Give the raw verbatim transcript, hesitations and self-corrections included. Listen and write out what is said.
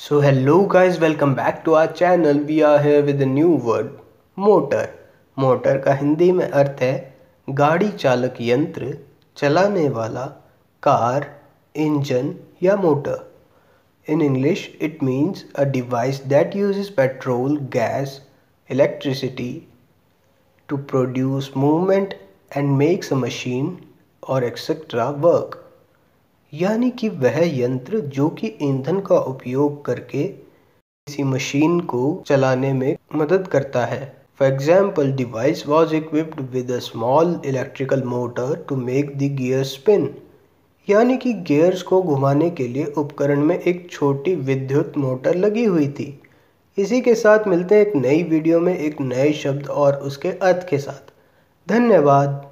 So hello guys, welcome back to our channel. We are here with a new word, motor. Motor का हिंदी में अर्थ है गाड़ी चालक यंत्र, चलाने वाला, कार, इंजन या motor. In English, it means a device that uses petrol, gas, electricity to produce movement and makes a machine or et cetera work. यानी कि वह यंत्र जो कि ईंधन का उपयोग करके किसी मशीन को चलाने में मदद करता है। For example, device was equipped with a small electrical motor to make the gears spin. यानी कि गियर्स को घुमाने के लिए उपकरण में एक छोटी विद्युत मोटर लगी हुई थी। इसी के साथ मिलते हैं एक नई वीडियो में एक नए शब्द और उसके अर्थ के साथ। धन्यवाद।